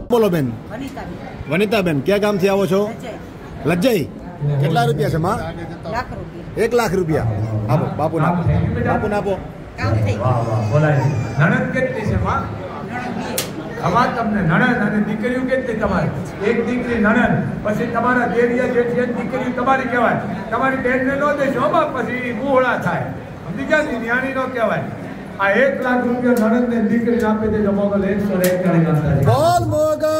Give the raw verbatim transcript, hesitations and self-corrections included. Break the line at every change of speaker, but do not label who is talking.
બોલો બેન. વનિતાબેન, ક્યાં ગામથી આવો છો? લજ્જઈ. કેટલા રૂપિયા છે માં? એક લાખ રૂપિયા. આપો બાપુ ના બાપુ ના આપો.
નણંદ કેટલી છે માં? અમાર તમને નણંદ અને દીકરીઓ કેટલી તમારી? એક દીકરી નણંદ, પછી તમારા દેરિયા જેઠી દીકરી તમારી કહેવાય. તમારી બેનને ન દેશો બાપ, પછી મુહળા થાય. સમજી ગયા? નિયાણી નો કહેવાય. આ એક લાખ રૂપિયા નણંદ ને દીકરી આપી દેજો. મોગલ એકસો એક બોલ મોગલ.